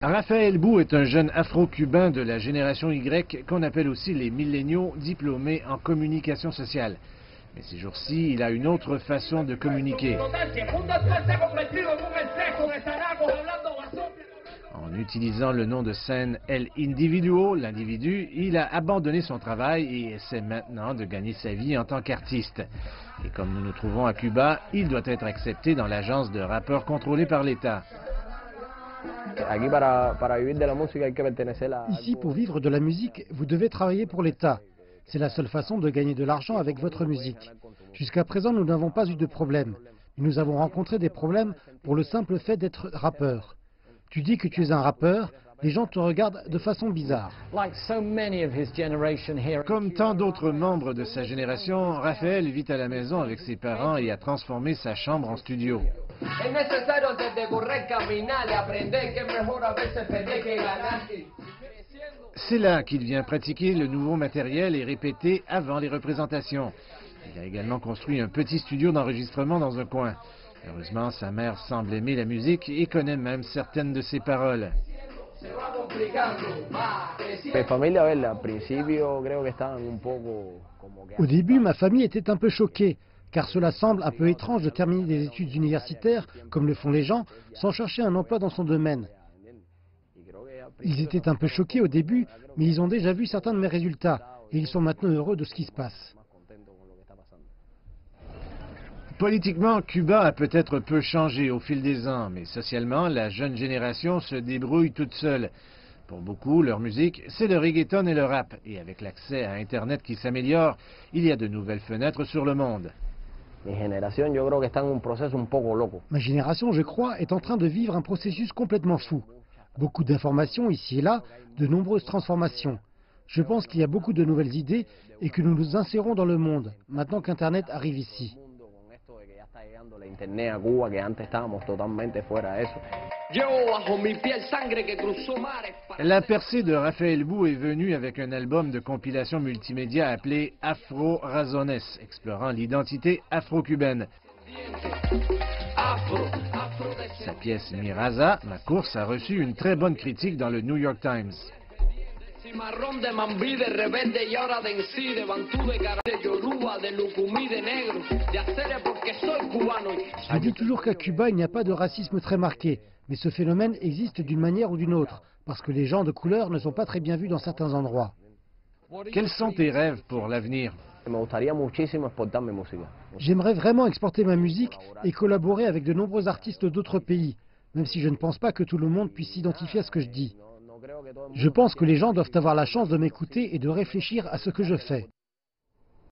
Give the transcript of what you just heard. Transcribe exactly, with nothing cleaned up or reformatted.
Raphaël Bou est un jeune afro-cubain de la génération Y qu'on appelle aussi les milléniaux diplômés en communication sociale. Mais ces jours-ci, il a une autre façon de communiquer. En utilisant le nom de scène El Individuo, l'individu, il a abandonné son travail et essaie maintenant de gagner sa vie en tant qu'artiste. Et comme nous nous trouvons à Cuba, il doit être accepté dans l'agence de rappeurs contrôlée par l'État. Ici, pour vivre de la musique, vous devez travailler pour l'État. C'est la seule façon de gagner de l'argent avec votre musique. Jusqu'à présent, nous n'avons pas eu de problème. Nous avons rencontré des problèmes pour le simple fait d'être rappeur. Tu dis que tu es un rappeur, les gens te regardent de façon bizarre. Comme tant d'autres membres de sa génération, Raphaël vit à la maison avec ses parents et a transformé sa chambre en studio. C'est là qu'il vient pratiquer le nouveau matériel et répéter avant les représentations. Il a également construit un petit studio d'enregistrement dans un coin. Heureusement, sa mère semble aimer la musique et connaît même certaines de ses paroles. Au début, ma famille était un peu choquée, car cela semble un peu étrange de terminer des études universitaires, comme le font les gens, sans chercher un emploi dans son domaine. Ils étaient un peu choqués au début, mais ils ont déjà vu certains de mes résultats, et ils sont maintenant heureux de ce qui se passe. Politiquement, Cuba a peut-être peu changé au fil des ans, mais socialement, la jeune génération se débrouille toute seule. Pour beaucoup, leur musique, c'est le reggaeton et le rap. Et avec l'accès à Internet qui s'améliore, il y a de nouvelles fenêtres sur le monde. Ma génération, je crois, est en train de vivre un processus complètement fou. Beaucoup d'informations ici et là, de nombreuses transformations. Je pense qu'il y a beaucoup de nouvelles idées et que nous nous insérons dans le monde, maintenant qu'Internet arrive ici. La percée de Raphaël Bou est venue avec un album de compilation multimédia appelé Afro Razones, explorant l'identité afro-cubaine. Sa pièce Miraza, ma course, a reçu une très bonne critique dans le New York Times. Je dis toujours qu'à Cuba, il n'y a pas de racisme très marqué, mais ce phénomène existe d'une manière ou d'une autre, parce que les gens de couleur ne sont pas très bien vus dans certains endroits. Quels sont tes rêves pour l'avenir? J'aimerais vraiment exporter ma musique et collaborer avec de nombreux artistes d'autres pays, même si je ne pense pas que tout le monde puisse s'identifier à ce que je dis. Je pense que les gens doivent avoir la chance de m'écouter et de réfléchir à ce que je fais.